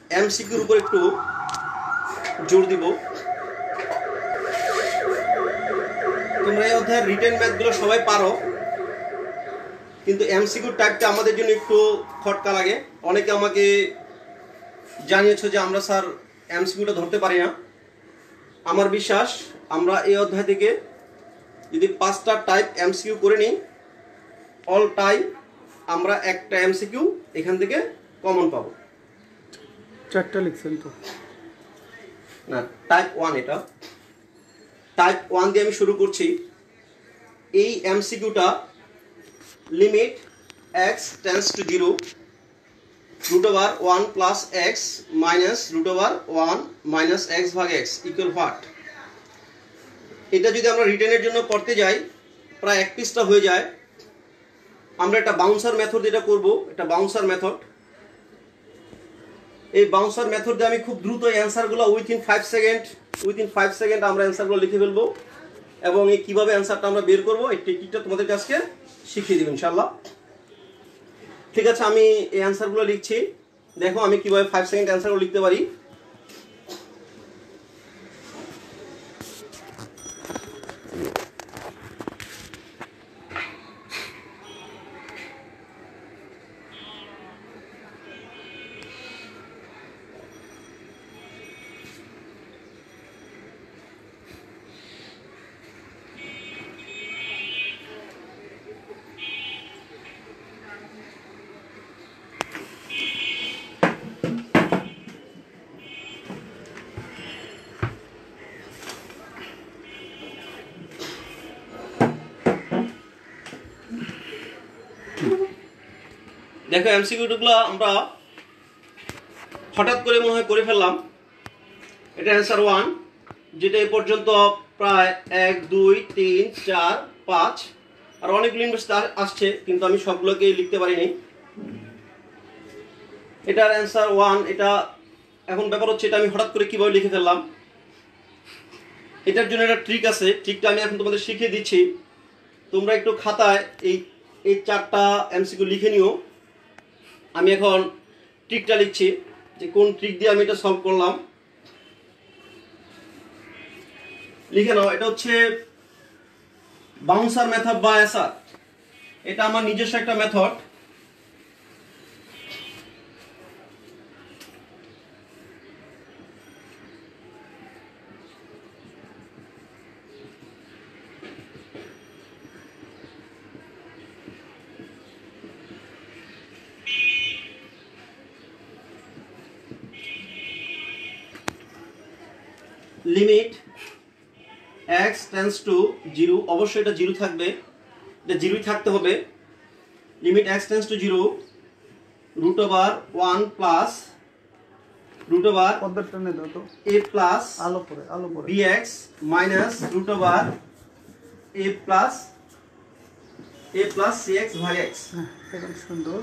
এমসিকিউর উপর একটু জোর দিব। তোমরা এই অধ্যায়ের রিটেন ম্যাথগুলো সবাই পারো, কিন্তু এমসিকিউ টাইপটা আমাদের জন্য একটু খটকা লাগে। অনেকে আমাকে জানিয়েছো যে আমরা স্যার এমসিকিউটা ধরতে পারি না। আমার বিশ্বাস আমরা এই অধ্যায় থেকে যদি 5টা টাইপ এমসিকিউ করে নিই, অল টাইম আমরা একটা এমসিকিউ এখান থেকে কমন পাবো। 4টা লিখছেন তো না, টাইপ 1 এটা। টাইপ 1 দিয়ে আমি শুরু করছি। এই এমসিকিউটা limit x tends to 0 √1 plus x minus √1 minus x ভাগ x ইকুয়াল হোয়াট। এটা যদি আমরা রিটেনের জন্য করতে যাই প্রায় 1 পৃষ্ঠা হয়ে যায়। আমরা একটা বাউন্সার মেথড এটা করব, এটা বাউন্সার মেথড। এই বাউন্সার মেথড দিয়ে আমি খুব দ্রুত অ্যান্সারগুলো উইথিন 5 সেকেন্ড আমরা অ্যান্সারগুলো লিখে ফেলবো, এবং এই কীভাবে অ্যান্সারটা আমরা বের করবো এই টেকনিকটা তোমাদের কাছে শিখিয়ে দেবো ইনশাল্লাহ। ঠিক আছে, আমি এই অ্যান্সারগুলো লিখছি। দেখো আমি কীভাবে 5 সেকেন্ড অ্যান্সারগুলো লিখতে পারি। দেখো এমসিকিউগুলো আমরা হঠাৎ করে মনে হয় করে ফেললাম। এটা অ্যান্সার 1, যেটা এ পর্যন্ত প্রায় 1 2 3 4 5 আর অনেকগুলো ইনভার্স আসছে, কিন্তু আমি সবগুলোকে লিখতে পারিনি। এটার অ্যান্সার 1। এটা এখন ব্যাপার হচ্ছে এটা আমি হঠাৎ করে কিভাবে লিখে ফেললাম। এটার জন্য একটা ট্রিক আছে, ট্রিকটা আমি এখন তোমাদের শিখিয়ে দিচ্ছি। তোমরা একটু খাতায় এই 4টা এমসিকিউ লিখে নিও। আমি এখন ট্রিকটা লিখছি যে কোন ট্রিক দিয়ে আমি এটা সলভ করলাম। লিখে নাও, এটা হচ্ছে বাউন্সার মেথড বা এসআর। এটা আমার নিজস্ব একটা method. Limit x tends to 0, অবশ্যই এটা 0 থাকবে, এটা 0ই থাকতে হবে। Limit x tends to 0 √1 plus a plus bx minus √a plus cx ভাগ x। একদম সুন্দর।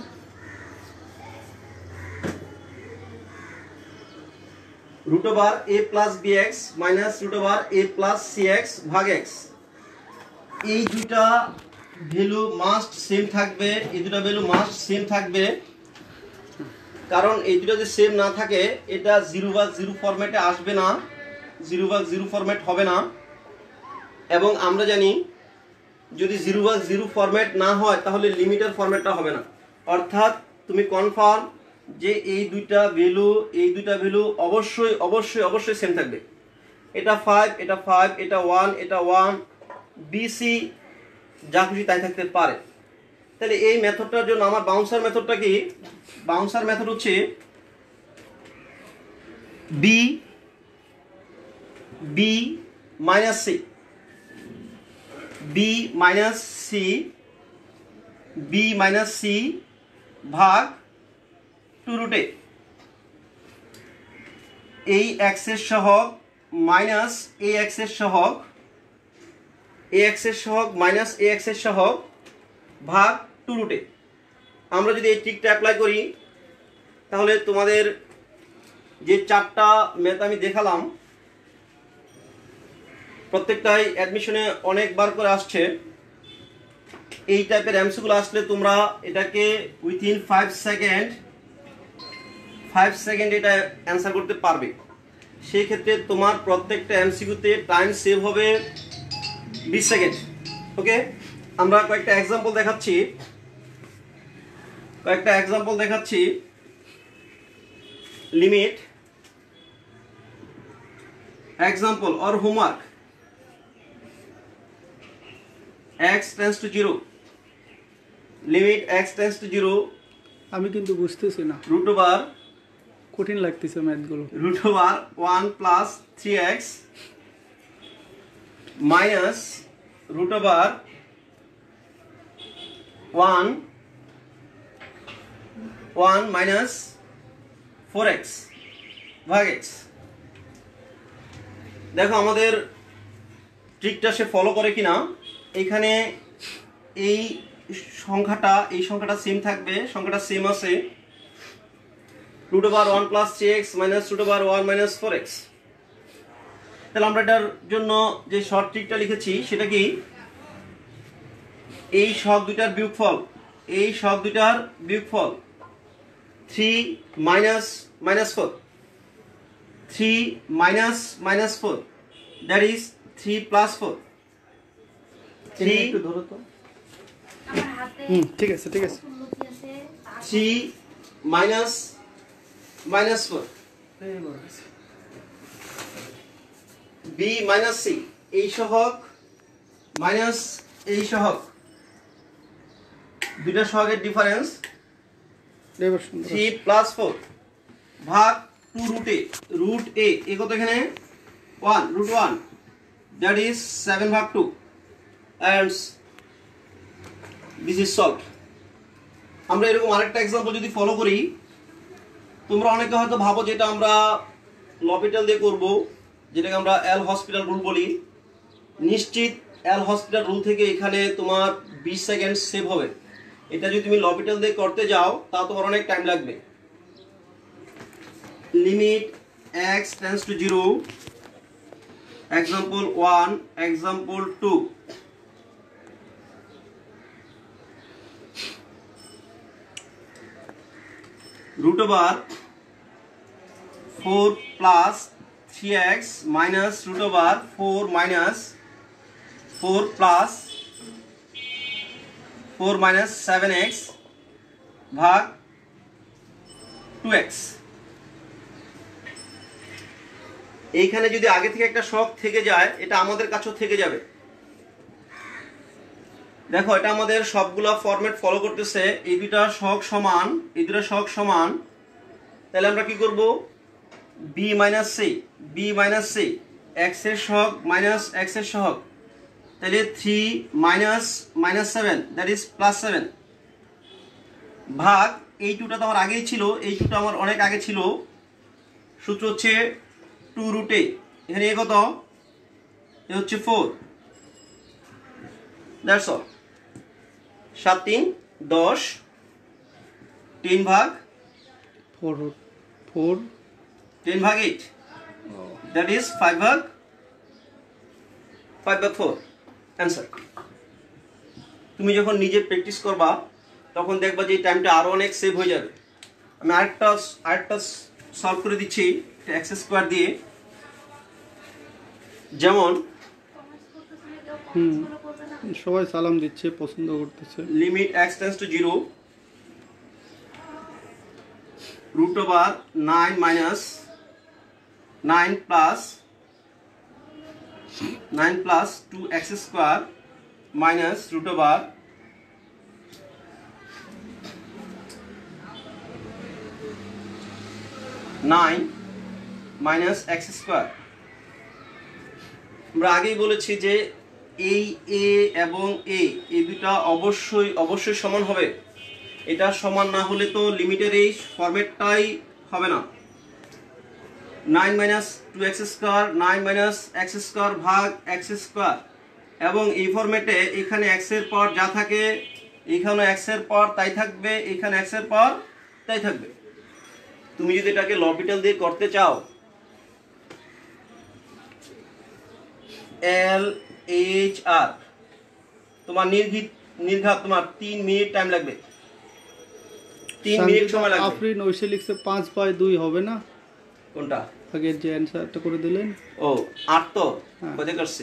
√a plus bx minus √a plus cx ভাগ x। এই দুটা ভ্যালু মাস্ট সেম থাকবে, এই দুটা ভ্যালু মাস্ট সেম থাকবে, কারণ এই দুটো যদি সেম না থাকে এটা 0/0 ফরম্যাটে আসবে না, 0/0 ফরম্যাট হবে না। এবং আমরা জানি যদি 0/0 ফরম্যাট না হয় তাহলে লিমিটের ফরম্যাটটা হবে না। অর্থাৎ তুমি কনফার্ম যে এই দুইটা ভ্যালু অবশ্যই সেম থাকবে। এটা 5, এটা 5, এটা 1, এটা 1, BC যা খুশি তাই থাকতে পারে। তাহলে এই মেথডটার জন্য আমার বাউন্সার মেথডটা কি? বাউন্সার মেথড হচ্ছে b মাইনাস c ভাগ 2√a। এই x এর সহগ মাইনাস ax এর সহগ, মাইনাস ax এর সহগ ভাগ 2√a। আমরা যদি এই ট্রিকটা অ্যাপ্লাই করি তাহলে তোমাদের যে 4টা ম্যাথ আমি দেখালাম প্রত্যেকটাই অ্যাডমিশনে অনেকবার করে আসছে। এই টাইপের এমসিকিউ আসলে তোমরা এটাকে উইথিন 5 5 সেকেন্ড এটা অ্যান্সার করতে পারবে। সেই ক্ষেত্রে তোমার প্রত্যেকটা এমসিকিউতে টাইম সেভ হবে 20 সেকেন্ড। ওকে, আমরা কয়েকটা এক্সাম্পল দেখাচ্ছি। Limit example or homework x tends to 0, limit x tends to 0 আমি কিন্তু বুঝতেছি না, রুট ওভার কঠিন লাগতেছে ম্যাথগুলো। root over 1 plus 3x minus root over 1 minus 4x ভাগ x। দেখো আমাদের ট্রিকটা সে ফলো করে কিনা। এখানে এই সংখ্যাটা সেম থাকবে, সংখ্যাটা সেম আছে, root over 1 plus 3x minus root over 1 minus 4x। তাহলে আমরা এটার জন্য যে শর্ট ট্রিকটা লিখেছি সেটা কি, এই সব দুইটার বিয়োগফল 3 minus 4, 3 minus 4, that is 3 plus 4, 3 একটু ধরো তো। ঠিক আছে 3 minus 4, b minus c, এই সহগ মাইনাস এই সহগ, দুইটা সহগের ডিফারেন্স 3 plus 4 ভাগ 2 root a কত এখানে 1 root 1, that is 7 ভাগ 2, and this is solved। আমরা এরকম আরেকটা एग्जांपल যদি ফলো করি, তোমরা অনেকে হয়তো ভাবো যেটা আমরা লপিটাল দিয়ে করব, যেটাকে আমরা এল হসপিটাল রুল বলি। নিশ্চিত এল হসপিটাল রুল থেকে এখানে তোমার 20 সেকেন্ড সেভ হবে। এটা যদি তুমি লপিটাল দিয়ে করতে যাও তাও তোমার অনেক টাইম লাগবে। Limit x tends to 0, example 1, example 2, root over 4 plus 3x minus root over 4 minus 4 plus 4 minus 7x ভাগ 2x। এইখানে যদি আগে থেকে একটা শক থেকে যায়, এটা আমাদের কাছেও থেকে যাবে। দেখো এটা আমাদের সবগুলা ফরম্যাট ফলো করতেছে, এই দুটা শক সমান, তাহলে আমরা কি করব, b minus c, x এর সহগ মাইনাস x এর সহগ, তাহলে 3 minus 7, that is plus 7 ভাগ এই টুটা তো আমার আগেই ছিল, এই টুটা আমার অনেক আগে ছিল, সূত্র হচ্ছে 2 root a, এখানে এ কত, এ হচ্ছে 4, that's all। 7 3 10, 3 ভাগ 4 10 ভাগ 8, that is 5 ভাগ 4 অ্যান্সার। তুমি যখন নিজে প্র্যাকটিস করবা তখন দেখবা যে এই টাইমটা আরো অনেক সেভ হয়ে যাবে। আমি আরেকটা সলভ করে দিচ্ছি এক্স স্কোয়ার দিয়ে। যেমন সবাই সালাম দিচ্ছে, পছন্দ করতেছে। Limit x tends to 0, root over 9 minus 9 plus 2x square minus root over 9 minus x square। আমরা আগেই বলেছি যে এই a এবং a এই দুটো অবশ্যই সমান হবে। এটা সমান না হলে তো লিমিটের এই ফরম্যাটটাই হবে না। 9 minus 2x square 9 minus x square ভাগ x square, এবং এই ফরম্যাটে এখানে x এর পাওয়ার যা থাকে এখানে x এর পাওয়ার তাই থাকবে, এখানে x এর পাওয়ার তাই থাকবে। তুমি যদি এটাকে লপিটাল দিয়ে করতে চাও, LHR তোমার নির্ঘাত তোমার 3 মিনিট টাইম লাগবে। 3 মিনিট সময় লাগবে। আফরিন ঐশী লিখছে 5/2 হবে না? কোনটা? আগের যে অ্যানসারটা করে দিলেন। ও 8 তো হ্যাঁ। কত করছি?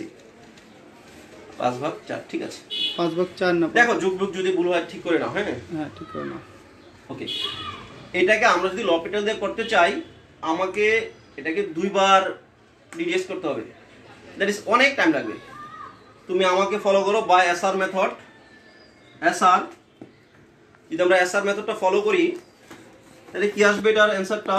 5/4 ঠিক আছে। 5/4 না? দেখো যুগ যদি ভুল হয় ঠিক করে নাও। হ্যাঁ হ্যাঁ ঠিক করে না। ওকে, এটাকে আমরা যদি লপিটাল দিয়ে করতে চাই আমাকে এটাকে 2 বার ডিডিএস করতে হবে, দ্যাট ইজ অনেক টাইম লাগবে। তুমি আমাকে ফলো করো বাই এসআর মেথড। এসআর যদি আমরা এসআর মেথডটা ফলো করি তাহলে কি আসবে এটার অ্যানসারটা?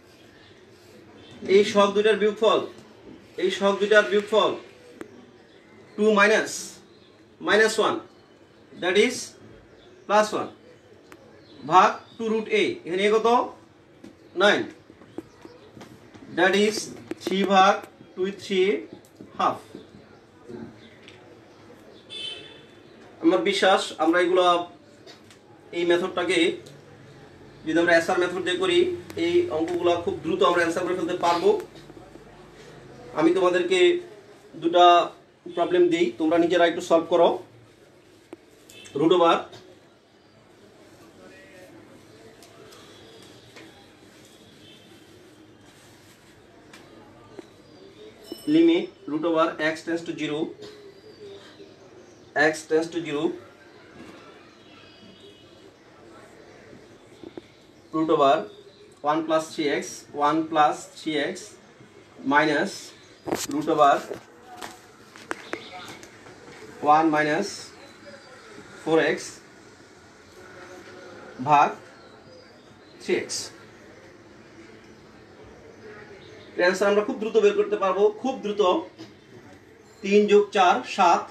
এই সহগ দুইটার বিয়োগফল, এই সহগ দুইটার বিয়োগফল 2 -1 দ্যাট ইজ +1 ভাগ 2√a, এখানে কত 9, দ্যাট ইজ 3 ভাগ 2/3 আমার বিশ্বাস আমরা এগুলো এই মেথডটাকে যদি আমরা অ্যান্সার মেথড দিয়ে করি এই অঙ্কগুলো খুব দ্রুত আমরা অ্যান্সার করে ফেলতে পারবো। আমি তোমাদেরকে দুটা প্রবলেম দিই, তোমরা নিজেরা একটু সলভ করো। Root over limit root over x tends to 0, x tends to 0, root over 1 plus 3x, 1 plus 3x minus root over 1 minus 4x ভাগ 3x। অ্যান্সার আমরা খুব দ্রুত বের করতে পারবো, খুব দ্রুত। 3 + 4 7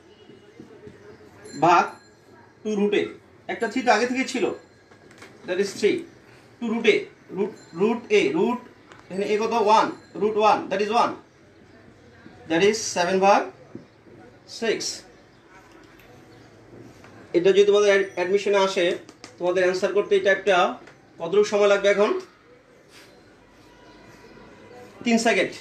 ভাগ 2√a, একটা 3 তো আগে থেকে ছিল, that is 3 2√a, root a, root এখানে a কত 1, √1 দ্যাট ইজ 1, দ্যাট ইজ 7 ভাগ 6। এটা যদি তোমাদের অ্যাডমিশনে আসে তোমাদের অ্যান্সার করতে এই টাইপটা কতটুকু সময় লাগবে? এখন 3 সেকেন্ড।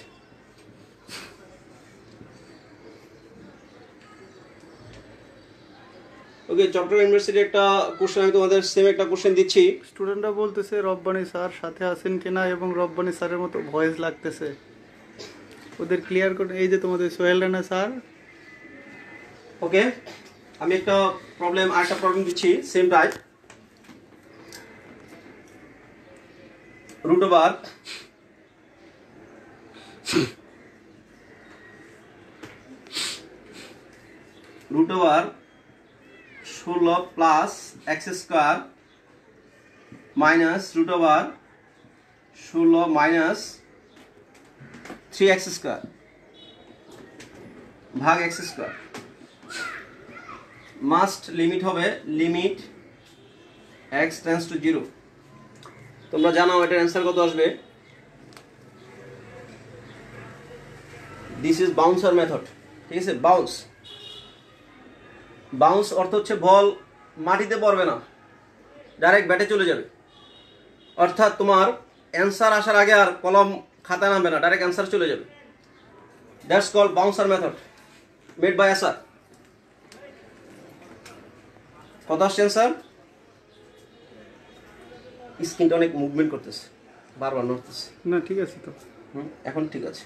ওকে, চট্টগ্রাম ইউনিভার্সিটি একটা কোশ্চেন আমি তোমাদের সেম একটা কোশ্চেন দিচ্ছি। স্টুডেন্টরা বলতেছে রব্বানী স্যার সাথে আছেন কিনা এবং রব্বানী স্যারের মতো ভয়েস লাগতেছে, ওদের ক্লিয়ার করে। এই যে তোমাদের সোহেল রানা স্যার। ওকে, আমি একটা প্রবলেম দিচ্ছি same type. Root over √16 plus x square minus √16 minus 3x square ভাগ x স্কয়ার। মাস্ট লিমিট হবে লিমিট x টেন্ডস টু 0। তোমরা জানো এটার অ্যান্সার কত আসবে? দিস ইজ বাউন্সার মেথড, ঠিক আছে? বাউন্স অর্থ হচ্ছে বল মাটিতে পড়বে না, ডাইরেক্ট ব্যাটে চলে যাবে। অর্থাৎ তোমার অ্যান্সার আসার আগে আর কলম খাতায় নামবে না, ডাইরেক্ট অ্যান্সার চলে যাবে। That's called bouncer method made by SR. কত আসছে অ্যান্সার? স্ক্রিনটা অনেক মুভমেন্ট করতেছে, বারবার নড়তেছে। না ঠিক আছে তো, এখন ঠিক আছে।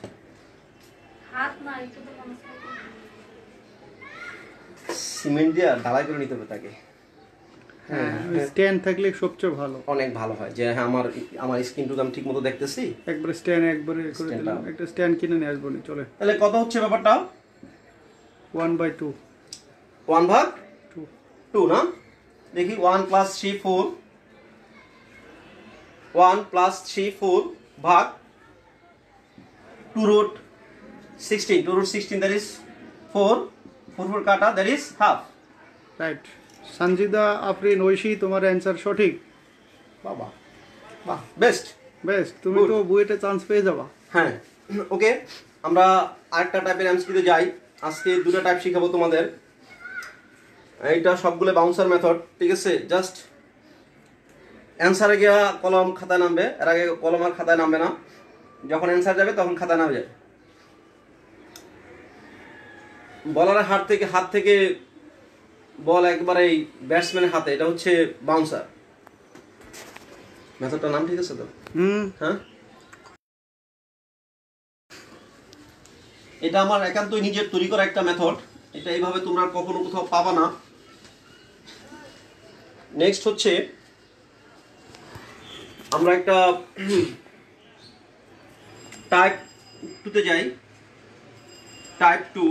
সিমেন্ট দিয়ে ঢালাই করে নিতে হবে তাকে। হ্যাঁ স্ট্যান্ড থাকলে সবচেয়ে ভালো, অনেক ভালো হয় যে হ্যাঁ আমার স্ক্রিনটুকু আমি ঠিক মতো দেখতেছি। একবারে স্ট্যান্ড একবারে করে দিলাম, একটা স্ট্যান্ড কিনে নিয়ে আসবো নি চলে। তাহলে কত হচ্ছে ব্যাপারটা? 1/2 1/2 না? দেখি 1 + 3 4, 1 + 3 4 ভাগ 2√16, 2√16 দ্যাট ইজ 4, 4 কাটা that is half. Right. Sanjida Afrin Oishi, তোমার অ্যান্সার সঠিক। বাবা বাহ, বেস্ট। তুমি তো বুয়েটে চান্স পেয়ে যাবা। হ্যাঁ ওকে, আমরা আরেকটা টাইপের এমসিকিউতে যাই। আজকে দুটো টাইপ শিখাবো তোমাদের। এইটা সবগুলো বাউন্সার মেথড, ঠিক আছে? জাস্ট অ্যান্সারে গিয়া কলম খাতায় নামবে, এর আগে কলম আর খাতায় নামবে না। যখন অ্যান্সার যাবে তখন খাতায় নামবে যাবে। বলারের হাত থেকে বল একবারে ব্যাটসম্যানের হাতে, এটা হচ্ছে বাউন্সার। মেথডটার নাম ঠিক আছে তো? হ্যাঁ, এটা আমার একান্তই নিজের তৈরি করা একটা মেথড। এটা এইভাবে তোমরা কখনো কোথাও পাবা না। নেক্সট হচ্ছে আমরা একটা টাইপ 2 তে যাই। টাইপ 2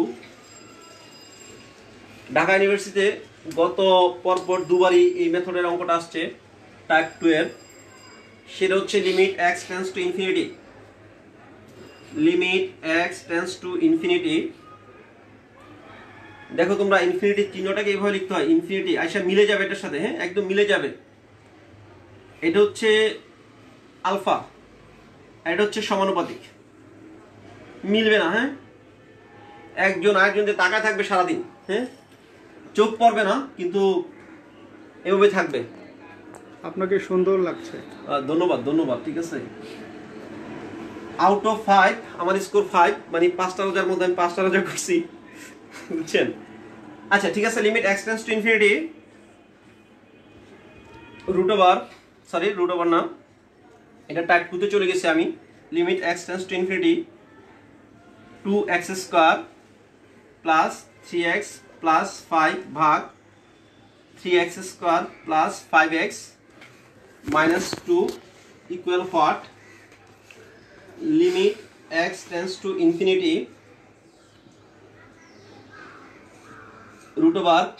ঢাকা ইউনিভার্সিটিতে গত পরপর দুবারই এই মেথডের অঙ্কটা আসছে টাইপ 2 এর। সেটা হচ্ছে limit x tends to infinity. Limit x tends to infinity. দেখো তোমরা ইনফিনিটির চিহ্নটাকে এইভাবে লিখতে হয়, ইনফিনিটি আইসা মিলে যাবে এটার সাথে, হ্যাঁ একদম মিলে যাবে। এটা হচ্ছে আলফা, এটা হচ্ছে সমানুপাতিক, মিলবে না। হ্যাঁ, একজন আরেকজনকে তাকায় থাকবে সারাদিন, হ্যাঁ চোখ পড়বে না, কিন্তু এভাবে থাকবে। আপনাকে সুন্দর লাগছে, ধন্যবাদ ধন্যবাদ। ঠিক আছে, আউট অফ 5 আমার স্কোর 5, মানে 5টা রোজার মধ্যে আমি 5টা রোজা করছি, বুঝছেন? আচ্ছা ঠিক আছে, limit x tends to infinity root over না, এটা টাইপ 2 তে চলে গেছে আমি। Limit x tends to infinity 2x square plus 3x plus 5 ভাগ 3x square plus 5x minus 2 equal what? Limit x tends to infinity root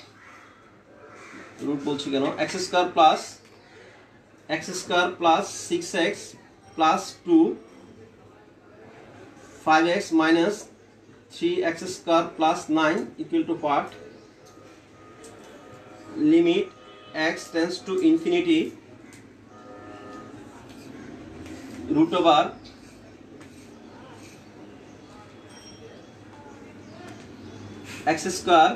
বলছি কেন, x square plus 6x plus 2 5x minus 3x square plus 9 equal to what? Limit x tends to infinity root over x square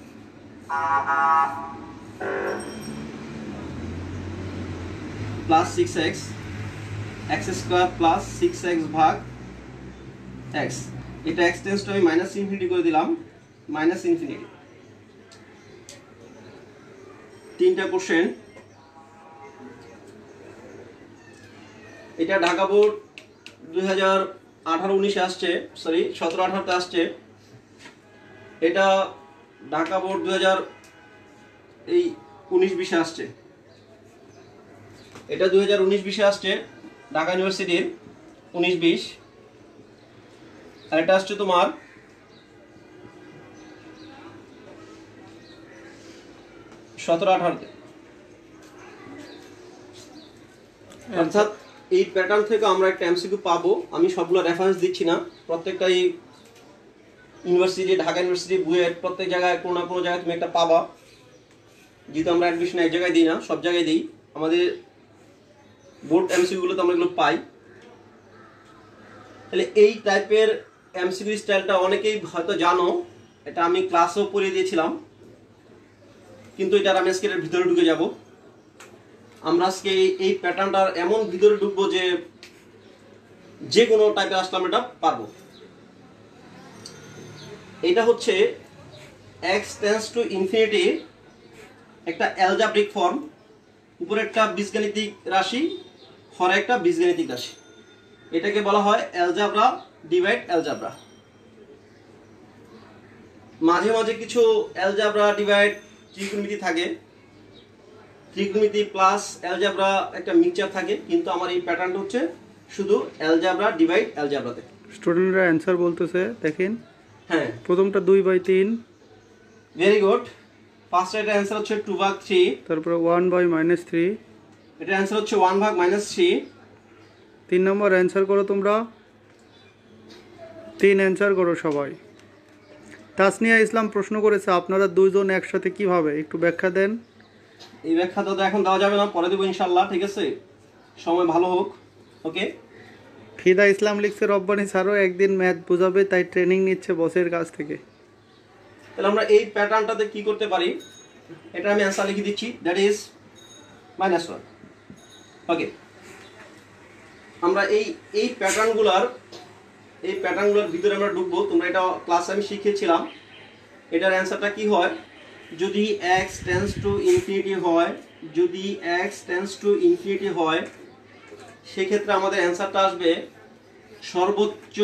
plus 6x x square plus 6x ভাগ x। এটা x tends to আমি minus infinity করে দিলাম, minus infinity. 3টা question. এটা Dhaka board 2018-19 আসছে, sorry 17-18 আসছে। এটা ঢাকা বোর্ড 2019-20 আসছে। এটা 2019-20 আসছে ঢাকা ইউনিভার্সিটির 19-20। আর এটা আসছে তোমার 17-18-তে। অর্থাৎ এই প্যাটার্ন থেকে আমরা একটা এমসিকিউ পাবো। আমি সবগুলো রেফারেন্স দিচ্ছি না, প্রত্যেকটাই ইউনিভার্সিটি, ঢাকা ইউনিভার্সিটি বুয়েট প্রত্যেক জায়গায় কোনো না কোনো জায়গায় তুমি একটা পাবা। যেহেতু আমরা অ্যাডমিশন এক জায়গায় দিই না, সব জায়গায় দিই, আমাদের বোর্ড এমসিকিউগুলোতে আমরা এগুলো পাই। তাহলে এই টাইপের এমসিকিউ স্টাইলটা অনেকেই হয়তো জানো, এটা আমি ক্লাসেও পড়িয়ে দিয়েছিলাম, কিন্তু এটা আমি আজকে এর ভিতরে ঢুকে যাব। আমরা আজকে এই প্যাটার্নটার এমন ভিতরে ঢুকবো যে কোনো টাইপের আসলে আমরা এটা পারবো। এটা হচ্ছে x টেন্ডস টু ইনফিনিটি একটা অ্যালজাব্রিক ফর্ম। উপরে একটা বীজগাণিতিক রাশি, হরে একটা বীজগাণিতিক রাশি। এটাকে বলা হয় অ্যালজাব্রা ডিভাইড অ্যালজাব্রা। মাঝে মাঝে কিছু অ্যালজাব্রা ডিভাইড ত্রিকোণমিতি থাকে, ত্রিকোণমিতি প্লাস অ্যালজাব্রা একটা মিক্সচার থাকে, কিন্তু আমার এই প্যাটার্নটা হচ্ছে শুধু অ্যালজাব্রা ডিভাইড অ্যালজাব্রাতে। স্টুডেন্টরা অ্যান্সার বলতেছে, দেখেন। প্রথমটা 2/3। Very good. ফার্স্ট এর অ্যানসার হচ্ছে 2/3। তারপরে 1/-3। এটার অ্যানসার হচ্ছে 1/-3। 3 নম্বর অ্যান্সার করো তোমরা। 3 অ্যান্সার করো সবাই। তাসনিয়া ইসলাম প্রশ্ন করেছে, আপনারা দুইজন একসাথে কিভাবে, একটু ব্যাখ্যা দেন। এই ব্যাখ্যা তো এখন দেওয়া যাবে না, পরে দেবো ইনশাআল্লাহ। ঠিক আছে, সময় ভালো হোক। ওকে। ফিদা ইসলাম লিখছে, রব্বানি স্যারও একদিন ম্যাথ বোঝাবে, তাই ট্রেনিং নিচ্ছে বসের কাছ থেকে। তাহলে আমরা এই প্যাটার্নটাতে কি করতে পারি, এটা আমি অ্যান্সার লিখে দিচ্ছি, দ্যাট ইজ -1। ওকে, আমরা এই প্যাটার্নগুলোর ভিতরে আমরা ঢুকবো। তোমরা এটা ক্লাসে আমি শিখিয়েছিলাম। এটার অ্যান্সারটা কি হয়, যদি x টেন্ডস টু ইনফিনিটি হয়, যদি x টেন্ডস টু ইনফিনিটি হয়, সেই ক্ষেত্রে আমাদের অ্যান্সারটা আসবে সর্বোচ্চ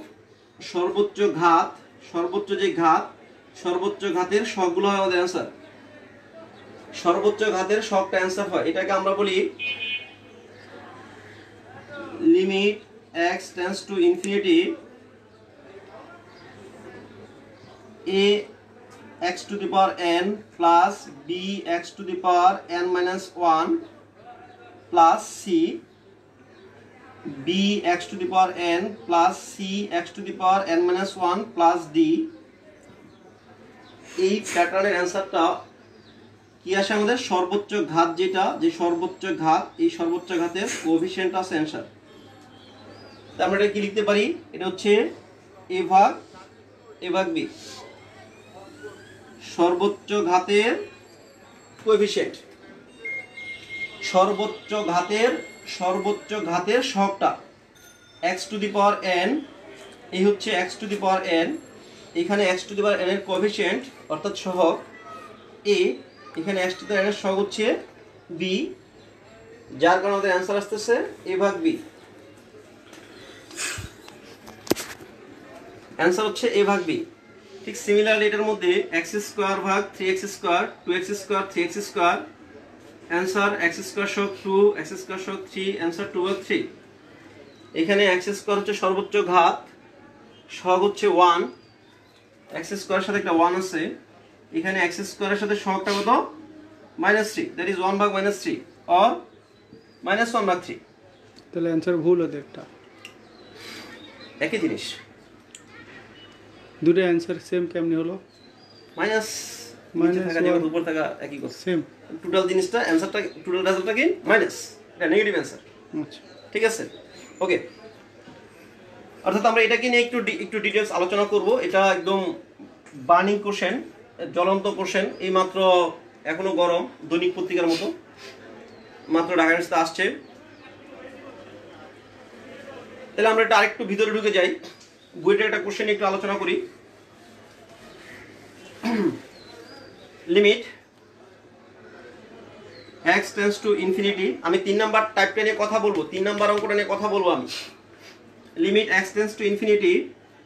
ঘাত, সর্বোচ্চ ঘাতের সবগুলো হয় আমাদের অ্যান্সার। সর্বোচ্চ ঘাতের সবটা অ্যান্সার হয়, এটাকে আমরা বলি limit x tends to infinity a x to the power n plus b x to the power n minus 1 plus c b x to the power n plus c x to the power n minus 1 plus d। এই প্যাটার্নের অ্যান্সারটা কি আসে আমাদের? সর্বোচ্চ ঘাত যেটা, যে সর্বোচ্চ ঘাত, এই সর্বোচ্চ ঘাতের কোএফিসিয়েন্ট আছে অ্যান্সার। আমরা এটা কি লিখতে পারি? এটা হচ্ছে a ভাগ b, সর্বোচ্চ ঘাতের কোএফিসিয়েন্ট, সর্বোচ্চ ঘাতের সহগটা x to the power n, এই হচ্ছে x to the power n, এখানে x to the power n এর কোএফিসিয়েন্ট অর্থাৎ সহগ a, এখানে x to the power n এর সহগ হচ্ছে b, যার কারণে আমাদের অ্যান্সার আসতেছে a ভাগ b। অ্যান্সার হচ্ছে a ভাগ b। ঠিক সিমিলারলি এটার মধ্যে x স্কয়ার ভাগ 3x square, 2x square, 3x square, answer x square সহগ 2, x স্কয়ার সহগ 3, অ্যান্সার 2 ভাগ 3। এখানে x স্কয়ার হচ্ছে সর্বোচ্চ ঘাত, সহগ হচ্ছে 1, x স্কয়ারের সাথে একটা 1 আছে, এখানে x স্কয়ারের সাথে সহগটা কত? -3, দ্যাট ইজ 1 ভাগ -3 অর -1 ভাগ 3। তাহলে অ্যান্সার ভুল হতে একটা, একই জিনিস, দুটো অ্যান্সার সেম কেমনে হলো? মাইনাস থাকা যেমন উপর থাকা একই কথা, সেম টোটাল জিনিসটা, অ্যান্সারটা, টোটাল রেজাল্টটা কি? মাইনাস, এটা নেগেটিভ অ্যান্সার। আচ্ছা, ঠিক আছে, ওকে। অর্থাৎ আমরা এটাকে নিয়ে একটু ডিটেলস আলোচনা করব। এটা একদম বার্নিং কোশ্চেন, জ্বলন্ত কোশ্চেন, এই মাত্র এখনো গরম, দৈনিক পত্রিকার মতো, মাত্র ঢাকা ইউনিভার্সিটিতে আসছে। তাহলে আমরা এটা আরেকটু ভিতরে ঢুকে যাই, বইটার একটা কোশ্চেন একটু আলোচনা করি। Limit x tends to infinity, আমি 3 নাম্বার টাইপটা নিয়ে কথা বলবো, 3 নাম্বার অঙ্কটা নিয়ে কথা বলবো আমি। Limit x tends to infinity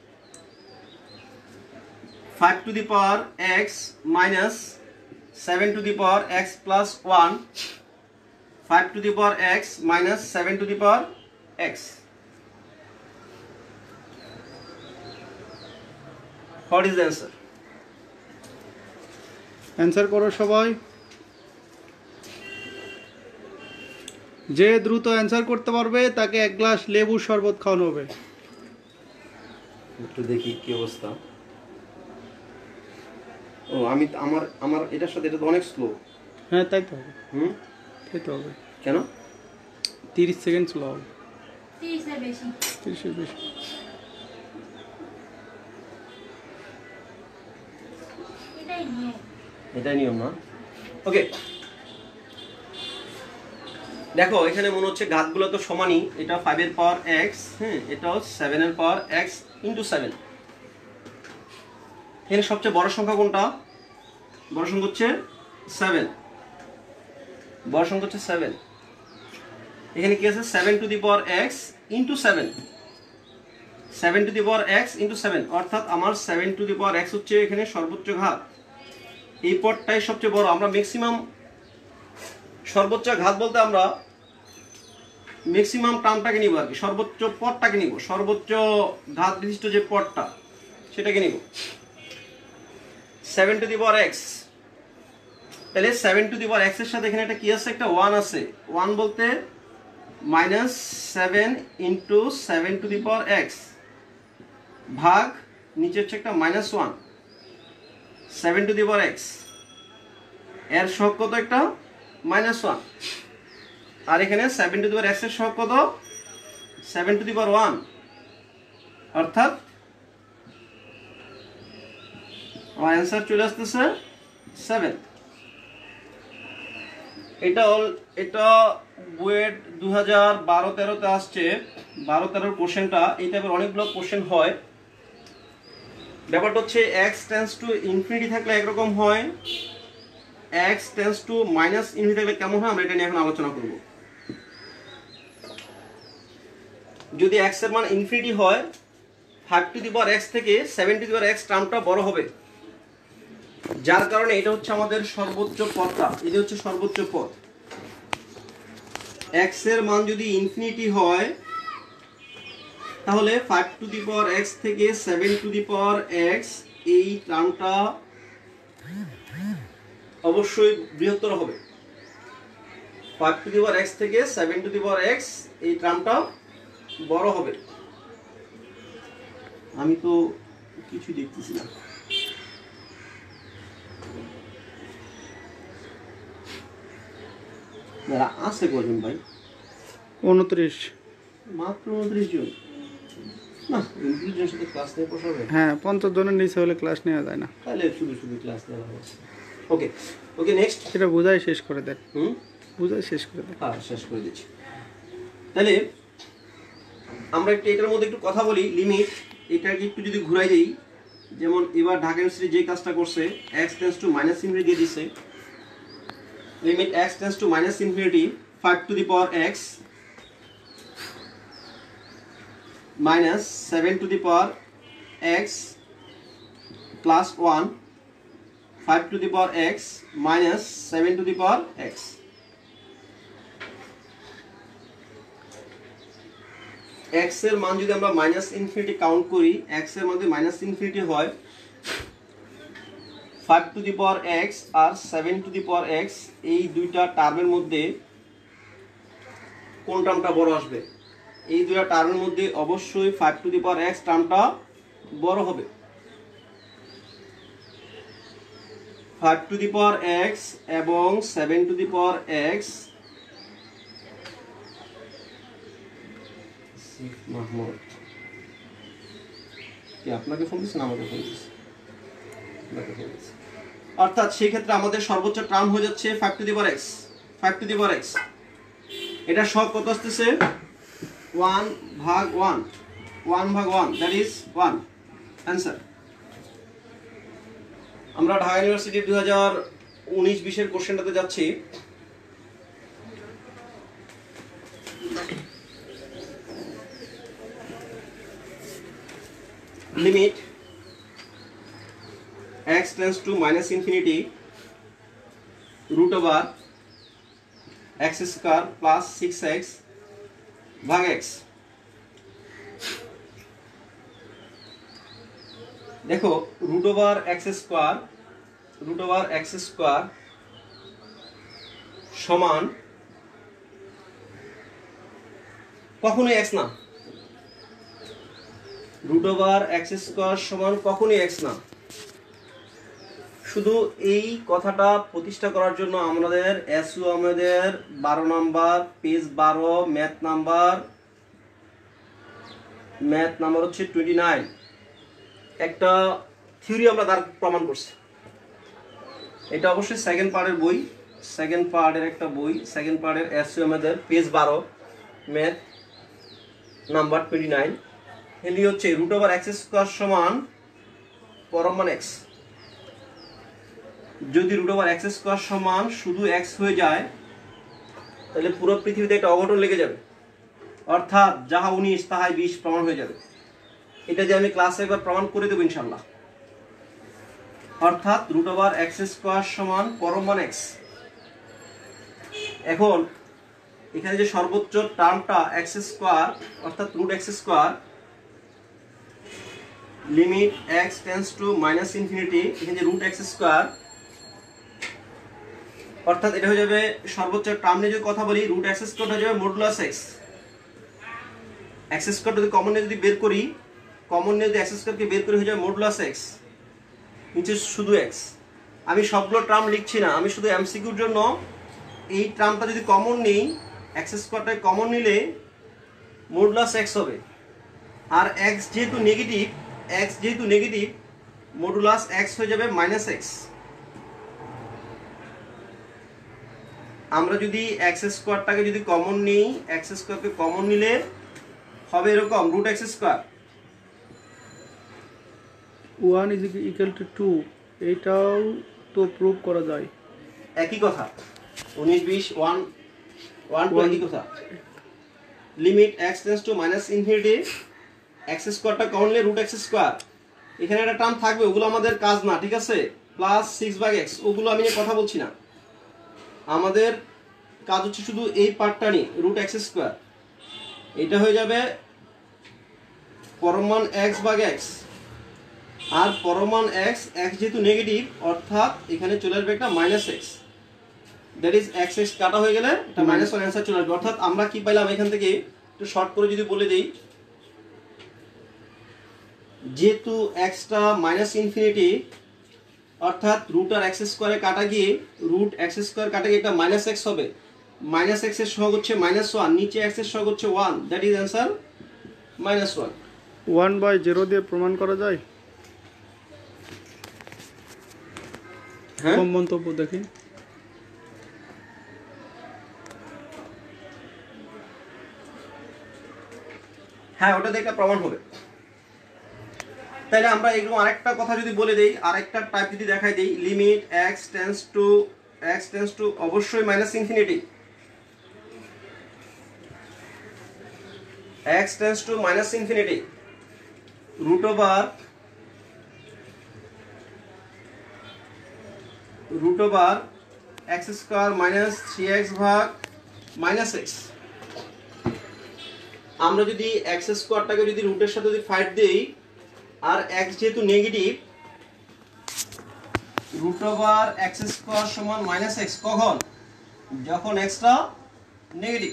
5 to the power x minus 7 to the power x plus 1, 5 to the power x minus 7 to the power x। What is the answer? Answer করো সবাই। যে দ্রুত অ্যান্সার করতে পারবে তাকে 1 গ্লাস লেবুর শরবত খাওয়ানো হবে। একটু দেখি কি অবস্থা। ও আমি আমার এটার সাথে এটা তো অনেক স্লো। হ্যাঁ তাই তো হবে, তাই তো হবে। কেন? 30 সেকেন্ড স্লো হবে, 30 এর বেশি, 30 এর বেশি। এটাই নিয়ম না? ওকে, দেখো এখানে মনে হচ্ছে ঘাতগুলো তো সমানই, এটা 5 এর পাওয়ার x, হ্যাঁ, এটাও 7 এর পাওয়ার x ইনটু 7। এখানে সবচেয়ে বড় সংখ্যা কোনটা? বড় সংখ্যা হচ্ছে 7, বড় সংখ্যা হচ্ছে 7। এখানে কি আছে? 7 to the power x into 7, 7 to the power x into 7, অর্থাৎ আমার 7 টু দি পাওয়ার x হচ্ছে এখানে সর্বোচ্চ ঘাত, এই পদটাই সবচেয়ে বড়। আমরা ম্যাক্সিমাম সর্বোচ্চ ঘাত বলতে আমরা ম্যাক্সিমাম টার্মটাকে নিব আর কি, সর্বোচ্চ পদটাকে নিব, সর্বোচ্চ ঘাত বিশিষ্ট যে পদটা সেটাকে নিব। 7 টু দি পাওয়ার x, তাহলে 7 টু দি পাওয়ার x এর সাথে এখানে একটা কি আছে? একটা 1 আছে। 1 বলতে -7 into 7 to the power x ভাগ নিচে হচ্ছে একটা -1, 7 টু দি পাওয়ার x এর সহগ কত? একটা -1। আর এখানে 7 টু দি পাওয়ার x এর সহগ কত? 7 টু দি পাওয়ার 1, অর্থাৎ আমার অ্যান্সার চলে আসতেছে 7। এটা বুয়েট 2012-13-তে আসছে, 12-13 কোশ্চেনটা। এই টাইপের অনেকগুলো কোশ্চেন হয়। ব্যাপারটা হচ্ছে x টেন্ডস টু ইনফিনিটি থাকলে একরকম হয়, x tends to minus infinity থাকলে কেমন হয়, আমরা এটা নিয়ে এখন আলোচনা করব। যদি x এর মান ইনফিনিটি হয় 5 টু দি পাওয়ার x থেকে 7 টু দি পাওয়ার x টার্মটা বড় হবে, যার কারণে এটা হচ্ছে আমাদের সর্বোচ্চ পদটা, এটা হচ্ছে সর্বোচ্চ পদ। x এর মান যদি ইনফিনিটি হয় তাহলে 5 টু দি পাওয়ার x থেকে 7 টু দি পাওয়ার x এই টার্মটা অবশ্যই বৃহত্তর হবে। 5 টু দি পাওয়ার x থেকে 7 টু দি পাওয়ার x এই টার্মটা বড় হবে। আমি তো কিছু দেখতেছি না। আছে কজন ভাই? 29। মাত্র 29 জন? না, 29 জনের সাথে ক্লাস নিয়ে বসাবে? হ্যাঁ, 50 জনের নিচে হলে ক্লাস নেওয়া যায় না। তাহলে শুধু শুধু ক্লাস নেওয়া হচ্ছে। Okay okay, next. এটা বুঝাই শেষ করে দেন। বুঝাই শেষ করে দেন। হ্যাঁ, শেষ করে দিচ্ছি। তাহলে আমরা একটু এটার মধ্যে একটু কথা বলি। লিমিট এটাকে একটু যদি ঘুরাই দেই, যেমন এবার ঢাকা ইউনিভার্সিটি যে কাজটা করছে, x tends to minus infinity দিয়ে দিছে। Limit x tends to minus infinity 5 to the power x minus 7 to the power x plus 1, 5 to the power x minus 7 to the power x. x এর মান যদি আমরা minus infinity count করি, x এর মধ্যে minus infinity হয় 5 to the power x R 7 to the power x, এই দুইটা টার্মের মধ্যে কোন টার্মটা বড় আসবে? এই দুইটা টার্মের মধ্যে অবশ্যই 5 টু দি পাওয়ার x টার্মটা বড় হবে। 5 টু দি পাওয়ার x এবং 7 to the power x Mahmud কি আপনাকে ফোন দিছেন? আমাকে ফোন দিছে। অর্থাৎ সেই ক্ষেত্রে আমাদের সর্বোচ্চ টার্ম হয়ে যাচ্ছে 5 to the power x। 5 to the power x এটা সব কত আসতেছে? 1 ভাগ 1, 1 ভাগ 1, that is 1 answer। আমরা ঢাকা ইউনিভার্সিটি 2019-20 এর কোশ্চেনটাতে যাচ্ছি। Limit x tends to minus infinity root over x square plus 6x ভাগ x। দেখো রুট ওভার x স্কয়ার সমান কখনোই x না। রুট ওভার x স্কয়ার সমান কখনোই x না। শুধু এই কথাটা প্রতিষ্ঠা করার জন্য আমাদের এসইউ আমাদের 12 নাম্বার, পেজ 12, ম্যাথ নাম্বার হচ্ছে 29, একটা থিওরি আমরা তার প্রমাণ করছি। এটা অবশ্যই সেকেন্ড পার্টের বই, সেকেন্ড পার্টের একটা বই, সেকেন্ড পার্টের এসইউ আমাদের পেজ 12, ম্যাথ নাম্বার 29। এলি হচ্ছে রুট ওভার x স্কয়ার সমান পরম মান x। যদি রুট ওভার x স্কয়ার সমান শুধু x হয়ে যায় তাহলে পুরো পৃথিবীতে একটা অঘটন লেগে যাবে, অর্থাৎ যাহা 19 তাহাই 20 প্রমাণ হয়ে যাবে। এটা যে আমি ক্লাসে একবার প্রমাণ করে দেব ইনশাআল্লাহ। অর্থাৎ রুট ওভার x স্কয়ার সমান পরম মান x। এখন এখানে যে সর্বোচ্চ টার্মটা x স্কয়ার অর্থাৎ root x square, limit x tends to minus infinity, এখানে যে রুট x স্কয়ার, অর্থাৎ এটা হয়ে যাবে সর্বোচ্চ টার্ম নিয়ে যদি কথা বলি, রুট x স্কয়ার হয়ে যাবে মডুলাস x। x স্কয়ার যদি কমন নিয়ে যদি বের করি, কমন নিয়ে যদি x স্কয়ারকে বের করে হয়ে যাবে মডুলাস x, নিচে শুধু x। আমি সবগুলো টার্ম লিখছি না, আমি শুধু এমসিকিউর জন্য এই টার্মটা যদি কমন নেই, x স্কয়ারটাকে কমন নিলে মডুলাস x হবে। আর x যেহেতু নেগেটিভ, মডুলাস x হয়ে যাবে মাইনাস x। আমরা যদি x স্কয়ারটাকে যদি কমন নিই, x স্কয়ারকে কমন নিলে হবে এরকম root x square 1 is equal to 2, এটাও তো প্রুভ করা যায়। একই কথা, 19 20 1 1 2 একই কথা। Limit x tends to minus infinity x স্কোয়ারটা কমনলি রুট এক্স স্কোয়ার, এখানে একটা টার্ম থাকবে, ওগুলো আমাদের কাজ না, ঠিক আছে, প্লাস 6/x, ওগুলো আমি নিয়ে কথা বলছি না, আমাদের কাজ হচ্ছে শুধু এই পার্টটা নিয়ে, রুট এক্স স্কোয়ার, এটা হয়ে যাবে পরমান x/x, আর পরমান x যেহেতু নেগেটিভ অর্থাৎ এখানে চলে আসবে একটা -x, দ্যাট ইজ x কাটা হয়ে গেলে এটা -1 অ্যান্সার চলে আসবে। অর্থাৎ আমরা কি পাইলাম এখান থেকে, একটু শর্ট করে যদি বলে দিই, যেহেতু x টা মাইনাস ইনফিনিটি অর্থাৎ রুট আর এক্স স্কোয়ারে কাটা গিয়ে রুট এক্স স্কোয়ার কাটা গিয়ে একটা -x হবে, -x এর সহগ হচ্ছে -1, নিচে x এর সহগ হচ্ছে 1, দ্যাট ইজ অ্যান্সার -1। 1/0 দিয়ে প্রমাণ করা যায়? হ্যাঁ, কম মন্তব্য দেখি। হ্যাঁ, ওটা দেখলে প্রমাণ হবে। তাহলে আমরা এরকম আরেকটা কথা যদি বলে দেই, আরেকটা টাইপ যদি দেখাই দেই, লিমিট x টেন্ডস টু অবশ্যই minus infinity, x tends to minus infinity root over x square minus 3x ভাগ -x। আমরা যদি x স্কয়ারটাকে যদি রুটের সাথে যদি ফাইট দেই, আর x যেহেতু negative, root over x square সমান -x, কখন? যখন x টা নেগেটিভ।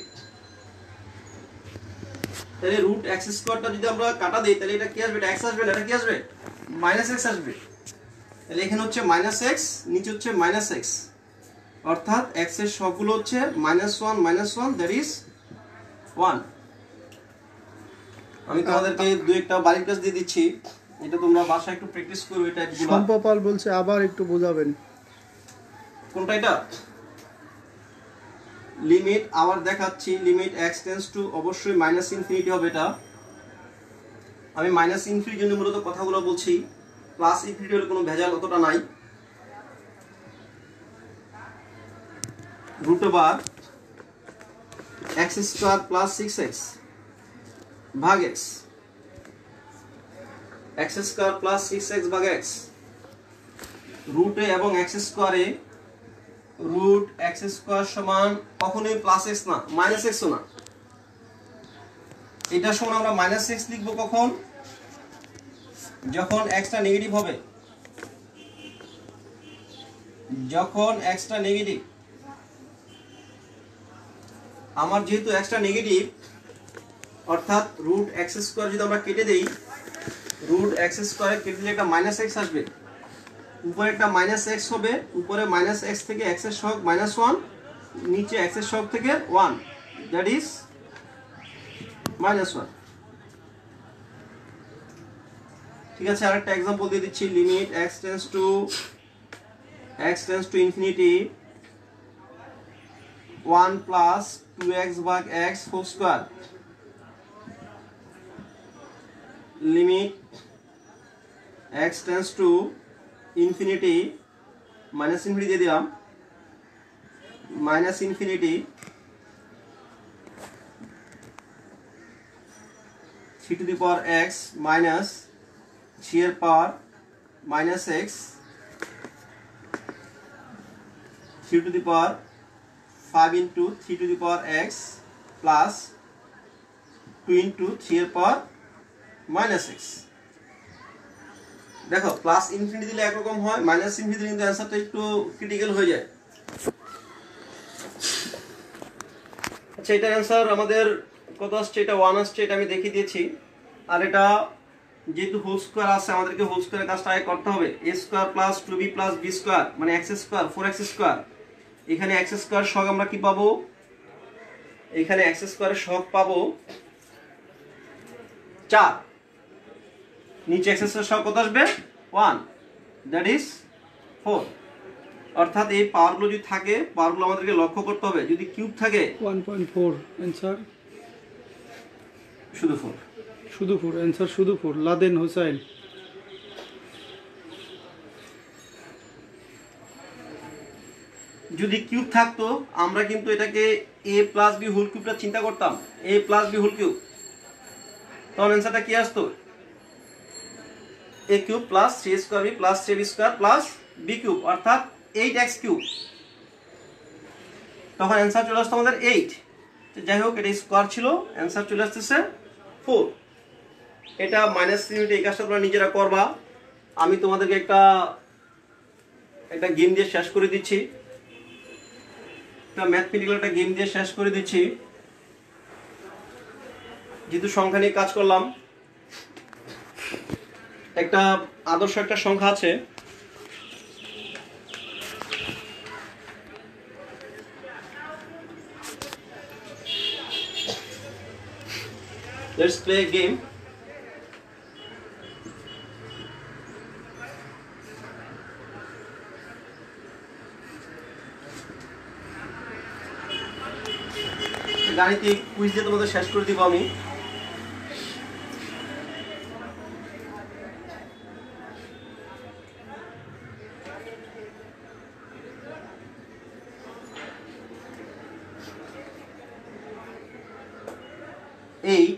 তাহলে রুট x স্কয়ারটা যদি আমরা কাটা দেই, তাহলে এটা কি আসবে? এটা x আসবে না, এটা কি আসবে? -x আসবে। তাহলে এখানে হচ্ছে -x, নিচে হচ্ছে -x, অর্থাৎ x এর সবগুলো হচ্ছে -1 দ্যাট ইজ 1। আমি তোমাদেরকে দুই একটা বাড়ির কাজ দিয়ে দিচ্ছি, এটা তোমরা বাসায় একটু প্র্যাকটিস করবে। এটা সম্পাপাল বলছে আবার একটু বোঝাবেন। কোনটা? এটা লিমিট আবার দেখাচ্ছি, লিমিট x টেন্ডস টু অবশ্যই মাইনাস ইনফিনিটি হবে। এটা আমি মাইনাস ইনফিনিটির জন্য মূলত কথাগুলো বলছি, প্লাস ইনফিনিটি হলে কোনো ভেজাল অতটা নাই। Root over x square plus 6x ভাগ x, x square plus 6x ভাগ x, রুটে এবং x স্কয়ারে রুট x স্কয়ার সমান কখনোই প্লাস x না, -x ও না। এটা সমান আমরা -x লিখবো কখন? যখন x টা নেগেটিভ হবে, যখন x টা নেগেটিভ। আমার যেহেতু x টা নেগেটিভ অর্থাৎ রুট x স্কয়ার যদি আমরা কেটে দেই, রুট x স্কয়ারে কেটে দিলে একটা -x আসবে, উপরে একটা -x হবে, উপরে -x থেকে x এর সহগ -1, নিচে x এর সহগ থেকে 1, দ্যাট ইজ -1। ঠিক আছে, আরেকটা एग्जांपल দিয়ে দিচ্ছি, limit x tends to infinity 1 plus 2x ভাগ x whole square, limit x tends to infinity minus infinity দিয়ে দিলাম, minus infinity 3 to the power x minus 3 এর power -x, 3 to the power 5 into 3 to the power x plus 2 into 3 এর power -x। দেখো, plus infinity দিলে একরকম হয়, minus infinity দিলে কিন্তু অ্যান্সারটা একটু ক্রিটিক্যাল হয়ে যায়। আচ্ছা, এটার অ্যান্সার আমাদের কত আসছে? এটা 1 আসছে, এটা আমি দেখিয়ে দিয়েছি। আর এটা যেহেতু হোল স্কয়ার আছে, আমাদেরকে হোল স্কয়ারের কাজটা আগে করতে হবে। a square plus 2b plus b square মানে x স্কয়ার 4x স্কয়ার। এখানে x স্কয়ার সহগ আমরা কি পাবো? এখানে x স্কয়ারের সহগ পাবো 4, নিচে x এর সহগ কত আসবে? 1, দ্যাট ইজ 4। অর্থাৎ এই পাওয়ারগুলো যদি থাকে, পাওয়ারগুলো আমাদেরকে লক্ষ্য করতে হবে। যদি কিউব থাকে 1.4 অ্যানসার শুধু 4, শুধু 4 অ্যানসার শুধু 4। লাদেন হোসেন। যদি কিউব থাকতো আমরা কিন্তু এটাকে a প্লাস b হোল কিউবটা চিন্তা করতাম। a plus B whole cube, তখন অ্যান্সারটা কি আসতো? a cube plus 3a² plus 3b² plus b cube, অর্থাৎ 8x কিউব। তখন অ্যান্সার চলে আসতো আমাদের 8। যাই হোক, এটা স্কোয়ার ছিল, অ্যান্সার চলে আসতেছে 4। এটা -3 ইউনিটে এই কাজটা তোমরা নিজেরা করবা। আমি তোমাদেরকে একটা গেম দিয়ে শেষ করে দিচ্ছি, একটা ম্যাথমেটিক্যাল একটা গেম দিয়ে শেষ করে দিচ্ছি। যেহেতু সংখ্যা নিয়ে কাজ করলাম, একটা আদর্শ একটা সংখ্যা আছে, let's play a game. গাণিতিক কুইজ দিয়ে তোমাদের শেষ করে দিব আমি। Eight,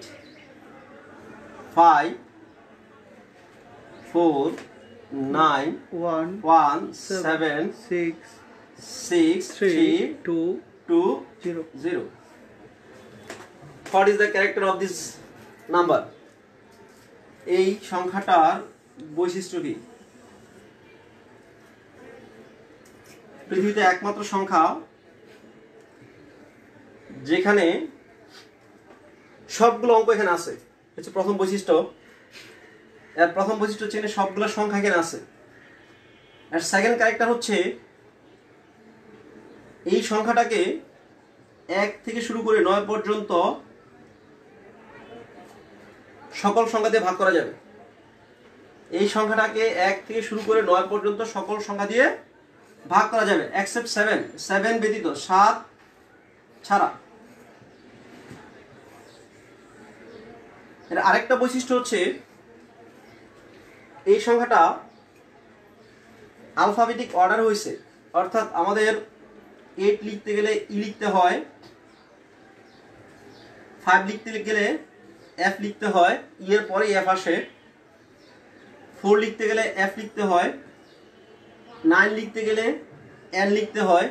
5, 4, 9, 1, 7, 6, 3, 2, 0. What is the character of this number? এই সংখ্যাটার বৈশিষ্ট্য কি? পৃথিবীতে একমাত্র সংখ্যা যেখানে সবগুলো অঙ্ক এখানে আছে, হচ্ছে প্রথম বৈশিষ্ট্য। এর প্রথম বৈশিষ্ট্য হচ্ছে সবগুলো সংখ্যা এখানে আছে। আর সেকেন্ড ক্যারেক্টার হচ্ছে এই সংখ্যাটাকে 1 থেকে শুরু করে 9 পর্যন্ত সকল সংখ্যা দিয়ে ভাগ করা যাবে। এই সংখ্যাটাকে 1 থেকে শুরু করে 9 পর্যন্ত সকল সংখ্যা দিয়ে ভাগ করা যাবে, এক্সেপ্ট 7 ব্যতীত, 7 ছাড়া। এর আরেকটা বৈশিষ্ট্য হচ্ছে এই সংখ্যাটা আলফাবেটিক অর্ডার হয়েছে, অর্থাৎ আমাদের 8 লিখতে গেলে ই লিখতে হয়, 5 লিখতে গেলে এফ লিখতে হয়, ই এর পরে এফ আসে, 4 লিখতে গেলে এফ লিখতে হয়, 9 লিখতে গেলে এন লিখতে হয়,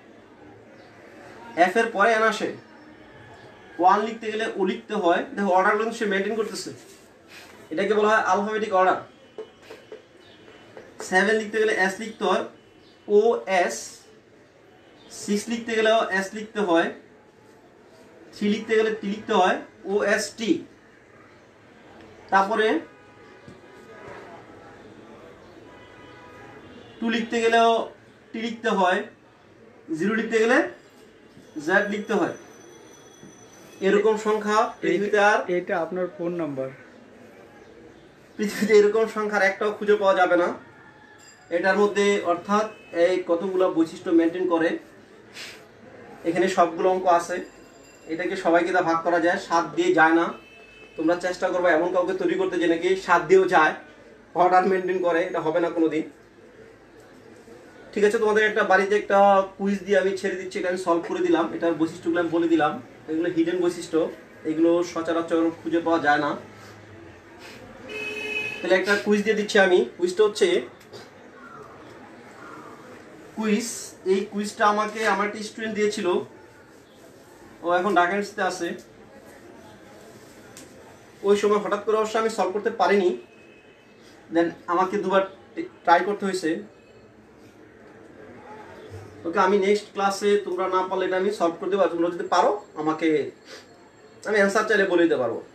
এফ এর পরে এন আসে, 1 লিখতে গেলে ও লিখতে হয়। দেখো অর্ডারগুলো সে মেনটেন করতেছে, এটাকে বলা হয় আলফাবেটিক অর্ডার। 7 লিখতে গেলে এস লিখতে হয়, ও এস। 6 লিখতে গেলেও এস লিখতে হয়, 3 লিখতে গেলে টি লিখতে হয়, ও এস টি। তারপরে 2 লিখতে গেলেও টি লিখতে হয়, 0 লিখতে গেলে জেড লিখতে হয়। এরকম সংখ্যা পৃথিবীতে আর, এটা আপনার ফোন নাম্বার, পৃথিবীতে এরকম সংখ্যার একটাও খুঁজে পাওয়া যাবে না। এটার মধ্যে অর্থাৎ এই কতগুলো বৈশিষ্ট্য মেনটেন করে, এখানে সবগুলো অঙ্ক আছে। এটাকে সবাইকে দা ভাগ করা যায়, 7 দিয়ে যায় না। তোমরা চেষ্টা করবে এমন কাউকে তৈরি করতে যে নাকি 7 দিয়েও যায়, অর্ডার মেনটেন করে, এটা হবে না কোনোদিন। ঠিক আছে, তোমাদের একটা বাড়িতে একটা কুইজ দিয়ে আমি ছেড়ে দিচ্ছি, এটা আমি সলভ করে দিলাম। এটার বৈশিষ্ট্যগুলো আমি বলে দিলাম, এগুলো হিডেন বৈশিষ্ট্য, এগুলো সচরাচর খুঁজে পাওয়া যায় না। তাহলে একটা কুইজ দিয়ে দিচ্ছি আমি। কুইজটা হচ্ছে এই কুইজটা আমাকে আমার একটা স্টুডেন্ট দিয়েছিল, ও এখন ঢাকা ইউনিভার্সিটিতে আছে। ওই সময় হঠাৎ করে অবশ্য আমি সলভ করতে পারিনি, দেন আমাকে দুবার ট্রাই করতে হয়েছে। ওকে আমি নেক্সট ক্লাসে, তোমরা না পারলে এটা আমি সলভ করে দেবো, আর তোমরা যদি পারো আমাকে, আমি অ্যান্সার চাইলে বলে দিতে পারবো।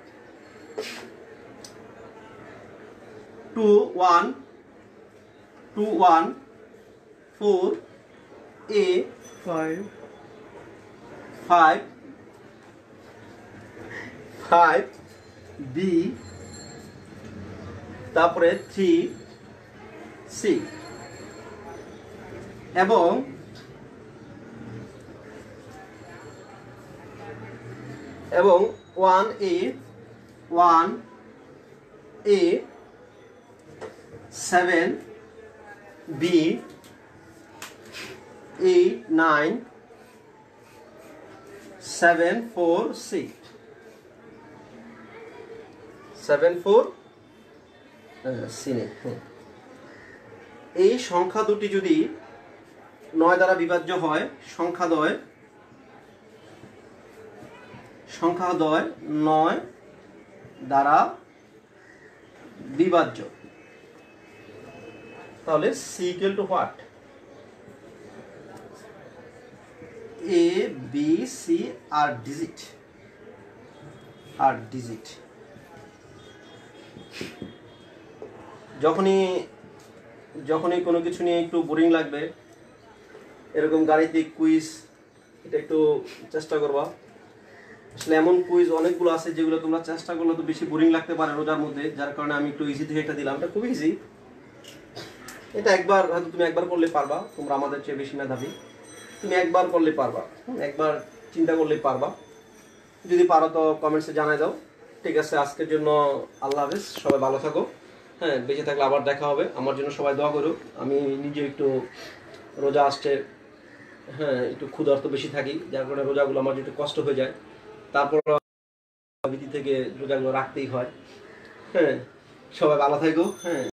2 1 2 1 4 a 5 b, তারপরে 3 c, এবং 1a 7 b 8 9 7 4 6 7 4 এই সংখ্যা দুটি যদি 9 দ্বারা বিভাজ্য হয়, সংখ্যাদ্বয় 9 দ্বারা বিভাজ্য, তাহলে C equal to what? A B C are digit, যখনই কোনো কিছু নিয়ে একটু বোরিং লাগবে, এরকম গাণিতিক কুইজ, এটা একটু চেষ্টা করবা। আসলে এমন কুইজ অনেকগুলো আছে যেগুলো তোমরা চেষ্টা করলে তো বেশি বোরিং লাগতে পারে রোজার মধ্যে, যার কারণে আমি একটু ইজি থেকে এটা দিলাম। এটা খুব ইজি, এটা একবার হয়তো তুমি একবার করলে পারবা, তোমরা আমাদের চেয়ে বেশি মেধাবী, তুমি একবার করলে পারবা, একবার চিন্তা করলে পারবা। যদি পারো তো কমেন্টসে জানাই দাও। ঠিক আছে, আজকের জন্য আল্লাহ হাফেজ, সবাই ভালো থাকো। হ্যাঁ, বেঁচে থাকলে আবার দেখা হবে। আমার জন্য সবাই দোয়া করো। আমি নিজে একটু রোজা আসছে, হ্যাঁ একটু ক্ষুধার্ত বেশি থাকি, যার কারণে রোজাগুলো আমার একটু কষ্ট হয়ে যায়। তারপর ভীতি থেকে রোজাগুলো রাখতেই হয়। হ্যাঁ, সবাই ভালো থাকো। হ্যাঁ।